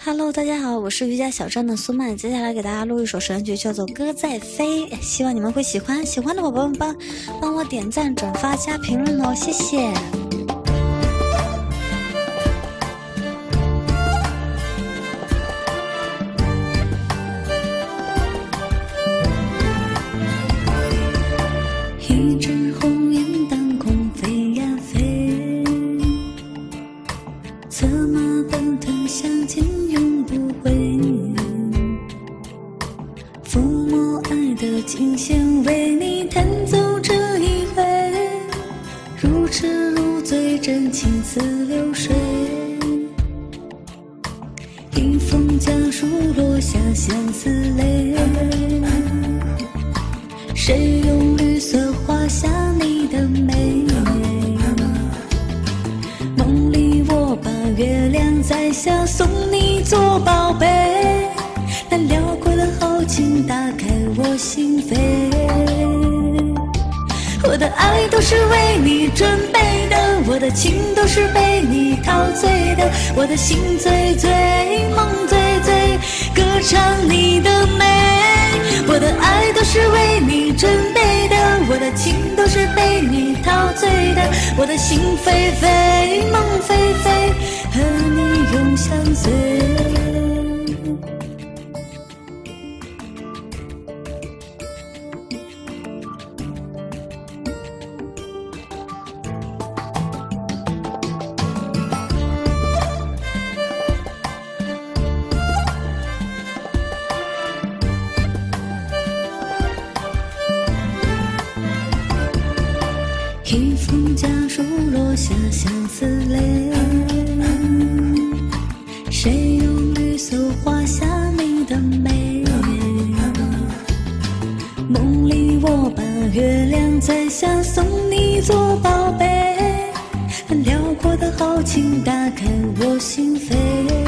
Hello， 大家好，我是瑜伽小站的苏曼，接下来给大家录一首神曲，叫做《歌在飞》，希望你们会喜欢。喜欢的宝宝们帮我点赞、转发、加评论哦，谢谢。一只红雁当空飞呀飞，策马奔腾向前永不回，抚摸爱的琴弦为你弹奏这一回，如痴如醉真情似流水，迎风家书落下相思泪，谁用绿色画下你的美？梦里我把月亮摘下送你做宝贝，那辽阔的豪情打开我心扉，我的爱都是为你准备的，我的情都是被你陶醉的，我的心醉醉，梦醉醉，歌唱你的美，我的爱都是为你准备的，我的情都是被你陶醉的，我的心飞飞，梦飞飞，和你永相随。一封家书落下相思泪，谁用绿色画下你的美？梦里我把月亮摘下送你做宝贝，辽阔的豪情打开我心扉，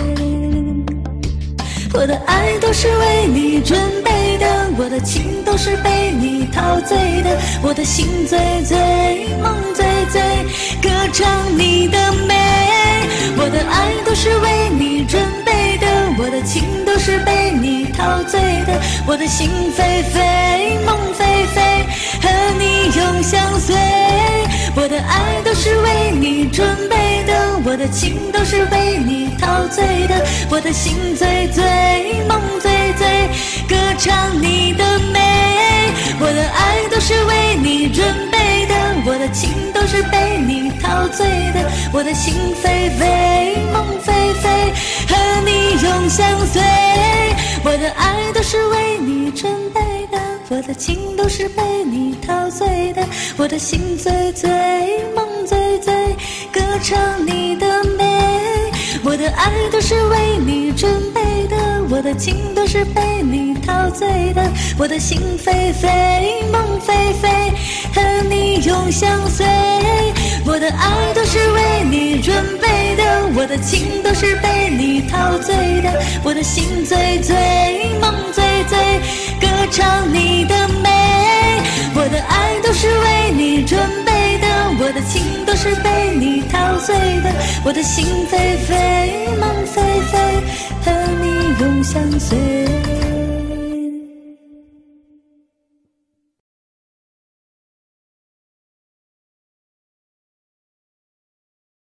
我的爱都是为你准备的，我的情都是被你陶醉的，我的心醉醉，梦醉醉，歌唱你的美，我的爱都是为你准备的，我的情都是被你陶醉的，我的心飞飞，梦飞飞，和你永相随，我的爱都是为你准备的，我的情都是被你陶醉的，我的心醉醉，梦醉醉，歌唱你的美，我的爱都是为你准备的，我的情都是被你陶醉的，我的心飞飞，梦飞飞，和你永相随，我的爱都是为你准备的，我的情都是被你陶醉的，我的心醉醉，梦醉醉，歌唱你的美，我的爱都是为你准备的，我的情都是被你陶醉的，我的心飞飞，梦飞飞，和你永相随，我的爱都是为你准备的，我的情都是被你陶醉的，我的心醉醉，梦醉醉，歌唱你的美，我的爱都是为你准备的，我的情都是被你陶醉的，我的心飞飞，梦飞飞，和你永相随。